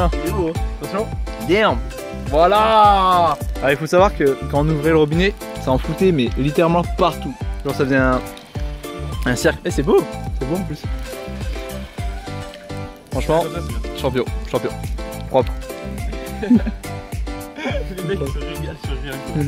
bien. Il est beau, attention. Damn. Voilà. Alors il faut savoir que quand on ouvrait le robinet, ça en foutait mais littéralement partout. Genre ça faisait un cercle. Eh c'est beau en plus. Franchement, champion. Propre. Les mecs se régalent sur rien.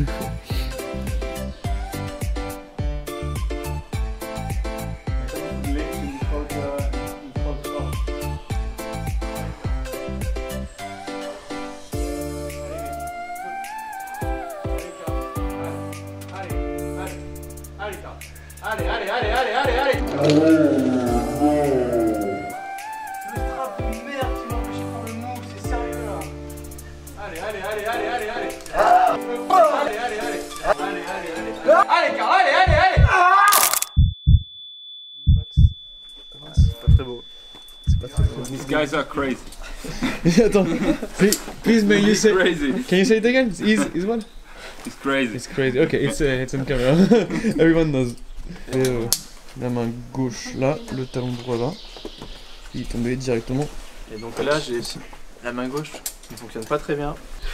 Allez. Le strap de merde qui m'empêche de prendre le move, c'est sérieux là. Allez. Allez, Carl, allez. Max. C'est pas très beau. These guys are crazy. Attends, please may you say Crazy. Can you say it again? Is what? It's crazy. It's crazy. Okay, it's on camera. Everyone knows. Et la main gauche là, le talon droit là. Il est tombé directement. Et donc là, j'ai la main gauche qui ne fonctionne pas très bien.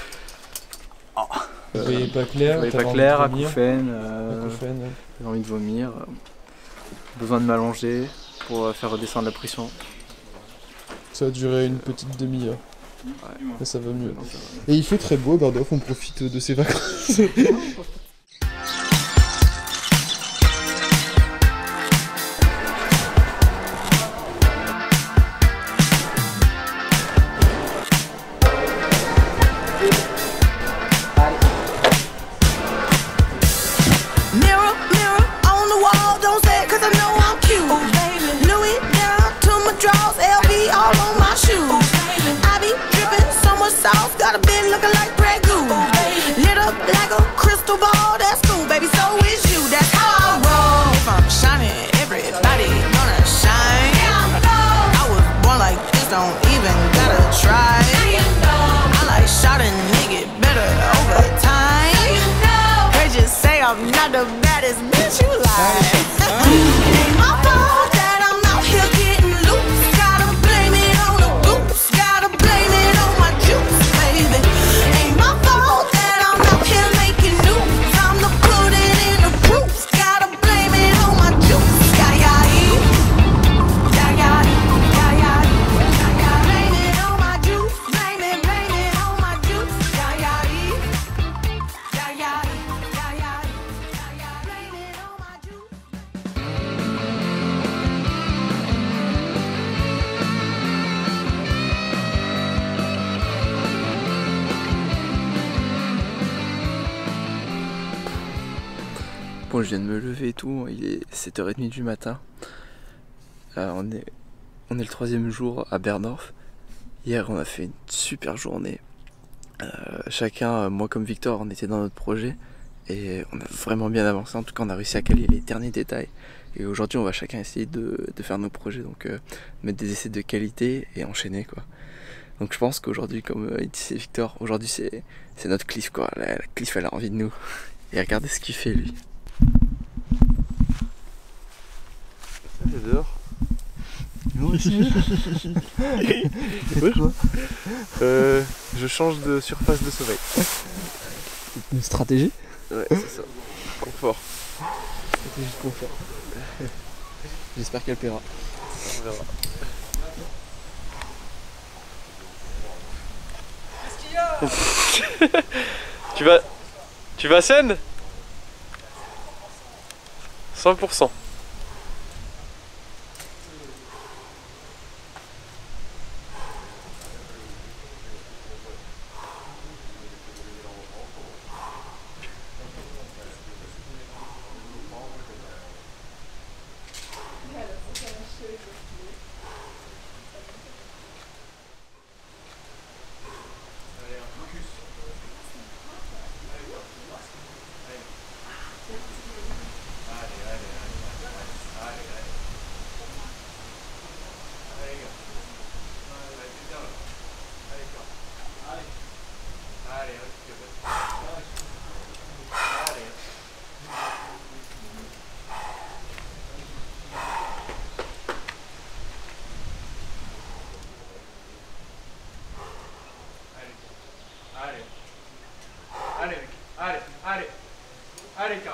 Vous voyez pas clair. Vous voyez pas clair, acouphène, j'ai envie de vomir. Besoin de m'allonger pour faire redescendre la pression. Ça a duré une petite demi-heure. Ouais. Là, ça va mieux. Et il fait très beau à Bardorf, on profite de ses vacances. Got a bed looking like Grey Goo. Lit up like a crystal ball. That's cool, baby. So is you. That's how I roll. If I'm shining, everybody gonna shine. I was born like this, don't even gotta try. I like shot a nigga better over time. They just say I'm not the baddest bitch you like. It ain't my fault that I'm out here getting loose. Gotta blame it on the goose. Gotta blame it on my juice. Ain't my fault that I'm out here making news. I'm the pudding in the proofs. Gotta blame it on my juice. Blame it on my juice. Blame it on my juice. Blame it on my juice. Bon, je viens de me lever et tout, il est 7h30 du matin. On est le 3e jour à Berdorf. Hier, on a fait une super journée. Chacun, moi comme Victor, on était dans notre projet et on a vraiment bien avancé. En tout cas, on a réussi à caler les derniers détails. Et aujourd'hui, on va chacun essayer de faire nos projets, donc mettre des essais de qualité et enchaîner quoi. Donc je pense qu'aujourd'hui, comme il disait Victor, aujourd'hui c'est notre Cliff quoi. La Cliff, elle a envie de nous. Et regardez ce qu'il fait lui. J'adore. Moi aussi. Ouais, je change de surface de sommeil. Une stratégie. Ouais, c'est ça. Confort. Stratégie de confort. J'espère qu'elle paiera. On verra. Qu'est-ce qu'il y a? Tu vas à Seine 100%.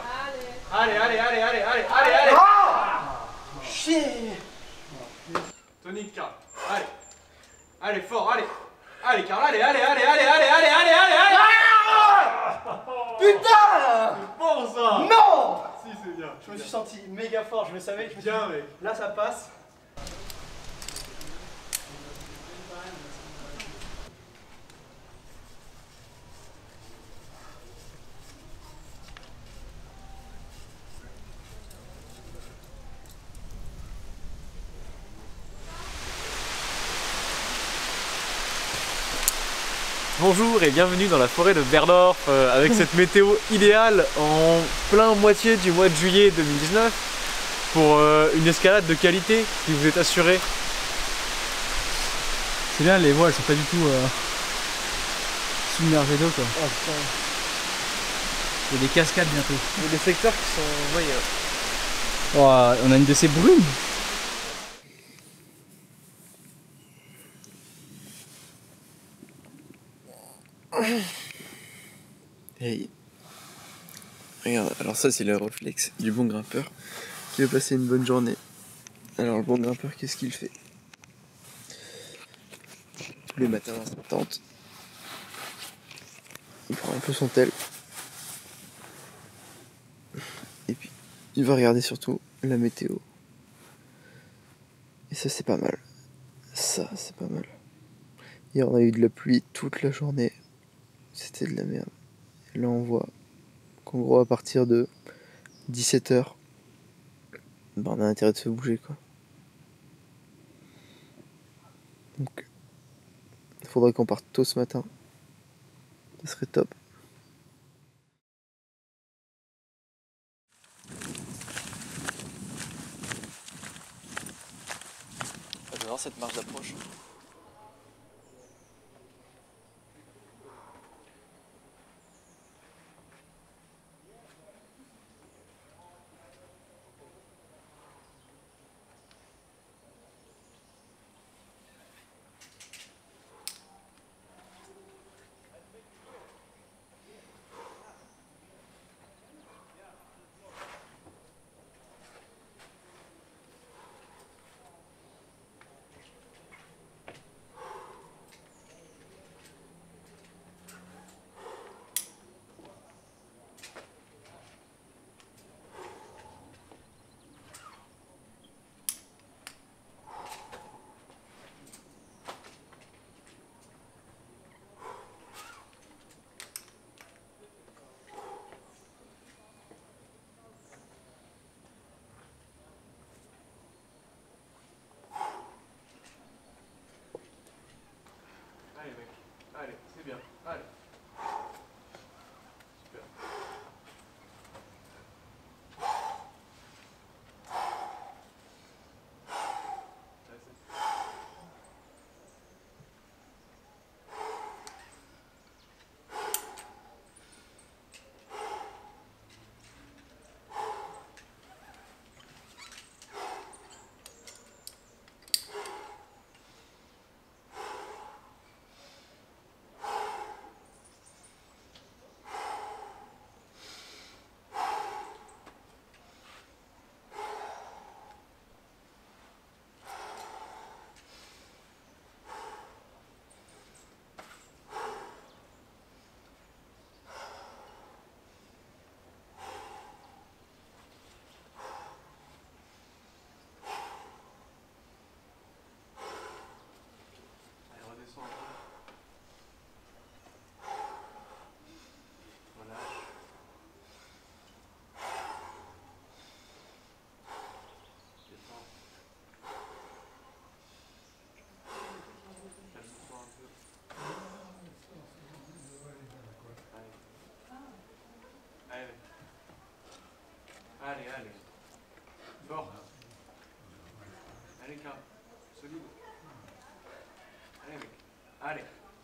Allez, allez, allez, allez, allez, allez, allez. Tonique, Karl. Allez. Allez, fort, allez. Allez, Karl, allez, allez, allez, allez, allez, allez, allez, allez, allez. Putain! C'est bon ça. Non! Si, c'est bien. Je me suis senti méga fort, je le savais. Je me suis Bien, dit, mec. là ça passe. Bonjour et bienvenue dans la forêt de Berdorf avec cette météo idéale en plein moitié du mois de juillet 2019 pour une escalade de qualité qui vous est assurée. C'est bien, les voies elles sont pas du tout submergées d'eau quoi. Oh putain. Il y a des cascades bientôt. Il y a des secteurs qui sont. Ouais, Oh, on a une de ces brumes. Hey. Regarde, alors ça c'est le réflexe du bon grimpeur qui veut passer une bonne journée. Alors le bon grimpeur, qu'est-ce qu'il fait? Tous les matins dans sa tente, il prend un peu son tel. Et puis il va regarder surtout la météo. Et ça c'est pas mal. Ça c'est pas mal. Hier on a eu de la pluie toute la journée. C'était de la merde. Et là on voit qu'en gros à partir de 17h, ben, on a intérêt de se bouger quoi. Donc il faudrait qu'on parte tôt ce matin. Ça serait top. J'adore cette marche d'approche. Allez mec, allez, c'est bien, allez. Super. Redescends un peu. Relâche. Détends. Calme-toi un peu. Allez. Allez. Allez, allez. Fort. Allez, Karl. Solide. Allez mec, allez.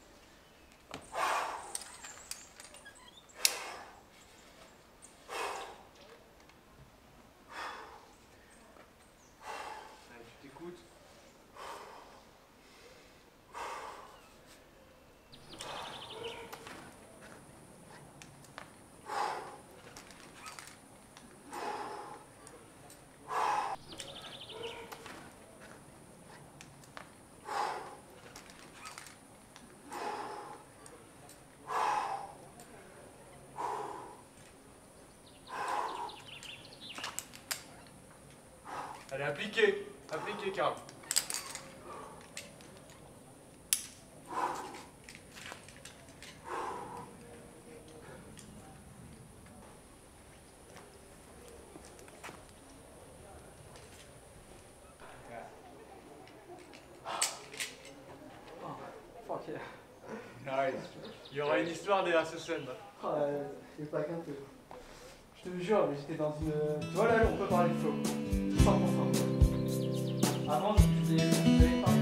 Allez, tu t'écoutes. Allez, appliquez. Appliquez, Karl. Nice. Il y aura une histoire derrière ce scène. C'est pas qu'un peu. Je te jure, mais j'étais dans une. Tu vois là, on peut parler de flow. 100%. Avant, je faisais parler